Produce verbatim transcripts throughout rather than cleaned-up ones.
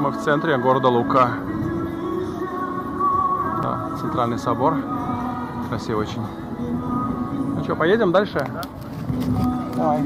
Мы в центре города Лука. Да, центральный собор. Красивый очень. Ну что, поедем дальше? Да. Давай.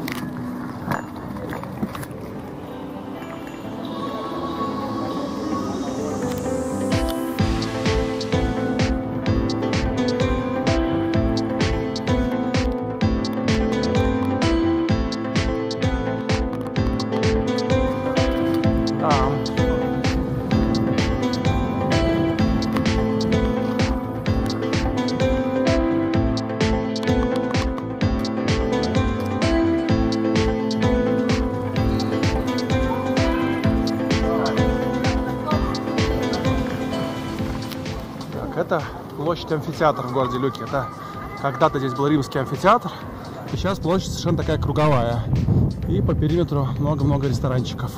Это площадь амфитеатра в городе Люке. Это когда-то здесь был римский амфитеатр, и сейчас площадь совершенно такая круговая. И по периметру много-много ресторанчиков.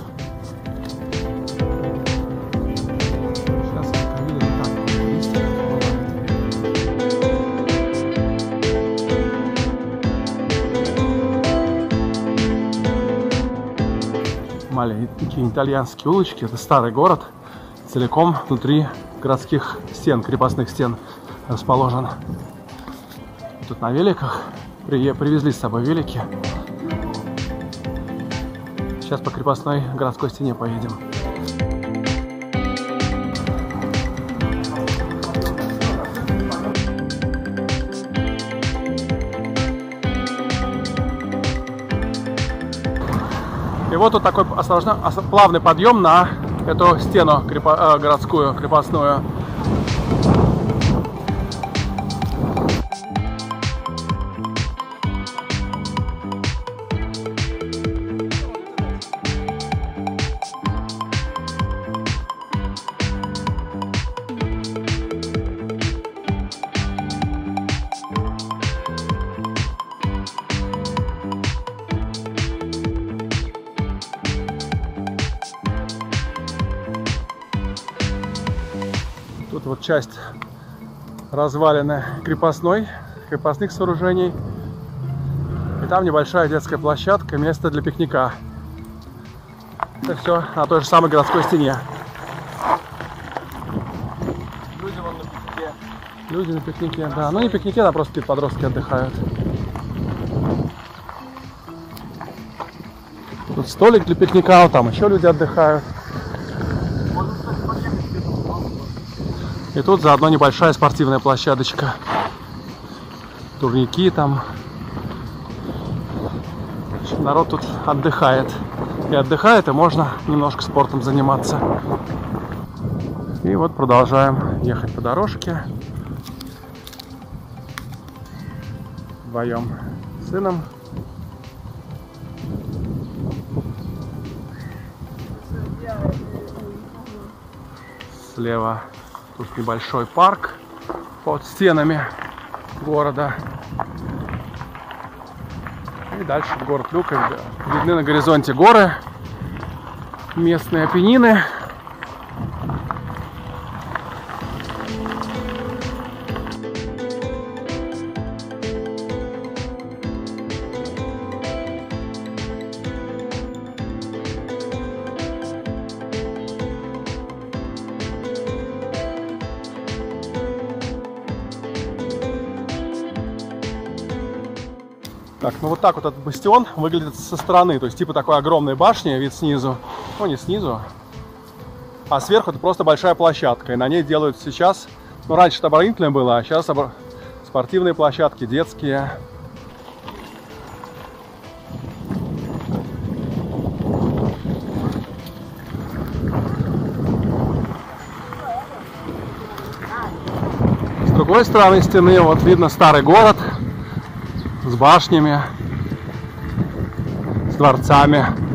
Сейчас я видел так. Маленькие итальянские улочки. Это старый город, целиком внутри городских стен, крепостных стен расположен. Тут на великах при, привезли с собой велики. Сейчас по крепостной городской стене поедем. И вот тут такой осторожно, плавный подъем на эту стену крепо, э, городскую, крепостную. Тут вот часть развалины крепостной, крепостных сооружений. И там небольшая детская площадка, место для пикника. Это все на той же самой городской стене. Люди вон на пикнике. Люди на пикнике, да. Ну не пикнике, а просто подростки отдыхают. Тут столик для пикника, вот там еще люди отдыхают. И тут заодно небольшая спортивная площадочка. Турники там. Народ тут отдыхает. И отдыхает, и можно немножко спортом заниматься. И вот продолжаем ехать по дорожке. Вдвоем с сыном. Слева тут небольшой парк под стенами города. И дальше в город Люка. Видны на горизонте горы, местные Апеннины. Так, ну вот так вот этот бастион выглядит со стороны. То есть типа такой огромной башни, вид снизу. Ну не снизу. А сверху это просто большая площадка. И на ней делают сейчас... Ну раньше это оборонительное было, а сейчас спортивные площадки, детские. С другой стороны стены вот видно старый город. С башнями, с дворцами.